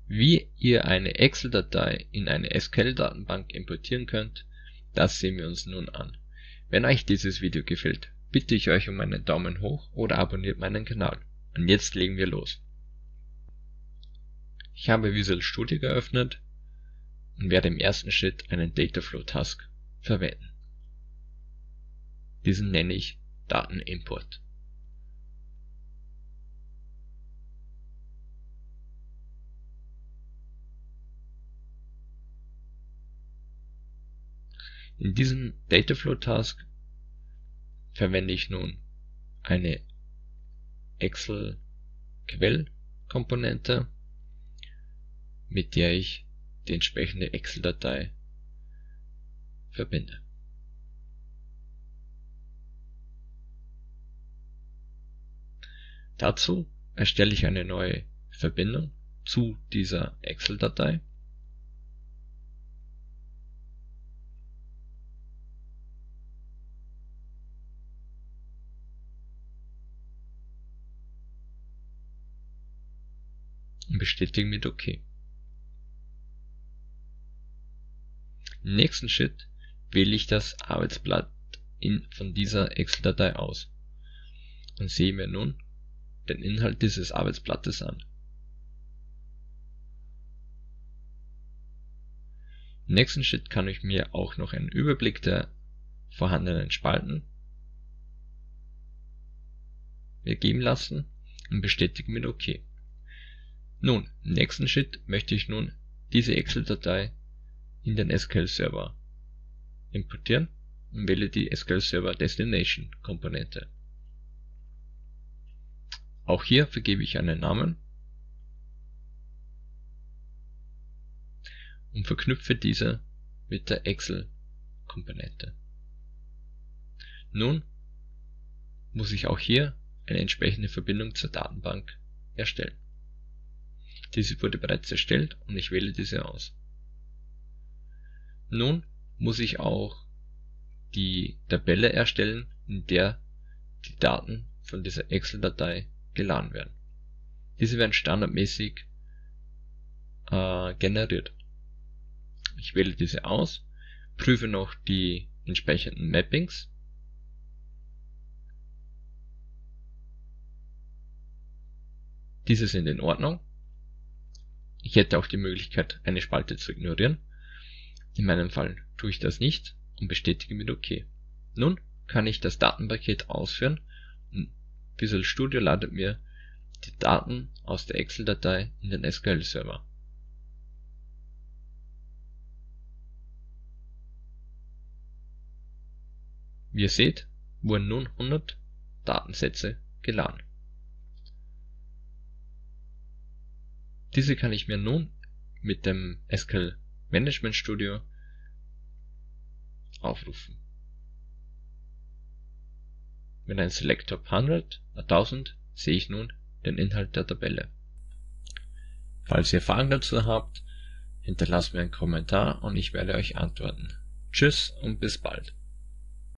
Wie ihr eine Excel-Datei in eine SQL-Datenbank importieren könnt, das sehen wir uns nun an. Wenn euch dieses Video gefällt, bitte ich euch um einen Daumen hoch oder abonniert meinen Kanal. Und jetzt legen wir los. Ich habe Visual Studio geöffnet und werde im ersten Schritt einen Dataflow Task verwenden. Diesen nenne ich Datenimport. In diesem Dataflow Task verwende ich nun eine Excel Quellkomponente, mit der ich die entsprechende Excel-Datei verbinde. Dazu erstelle ich eine neue Verbindung zu dieser Excel-Datei. Und bestätige mit OK. Im nächsten Schritt wähle ich das Arbeitsblatt von dieser Excel-Datei aus und sehe mir nun den Inhalt dieses Arbeitsblattes an. Im nächsten Schritt kann ich mir auch noch einen Überblick der vorhandenen Spalten geben lassen und bestätige mit OK. Nun, im nächsten Schritt möchte ich nun diese Excel-Datei in den SQL Server importieren und wähle die SQL Server Destination Komponente. Auch hier vergebe ich einen Namen und verknüpfe diese mit der Excel Komponente. Nun muss ich auch hier eine entsprechende Verbindung zur Datenbank erstellen. Diese wurde bereits erstellt und ich wähle diese aus. Nun muss ich auch die Tabelle erstellen, in der die Daten von dieser Excel-Datei geladen werden. Diese werden standardmäßig generiert. Ich wähle diese aus, prüfe noch die entsprechenden Mappings. Diese sind in Ordnung. Ich hätte auch die Möglichkeit, eine Spalte zu ignorieren. In meinem Fall tue ich das nicht und bestätige mit OK. Nun kann ich das Datenpaket ausführen und Visual Studio ladet mir die Daten aus der Excel-Datei in den SQL-Server. Wie ihr seht, wurden nun 100 Datensätze geladen. Diese kann ich mir nun mit dem SQL Management Studio aufrufen. Mit einem Select Top 100, 1000 sehe ich nun den Inhalt der Tabelle. Falls ihr Fragen dazu habt, hinterlasst mir einen Kommentar und ich werde euch antworten. Tschüss und bis bald.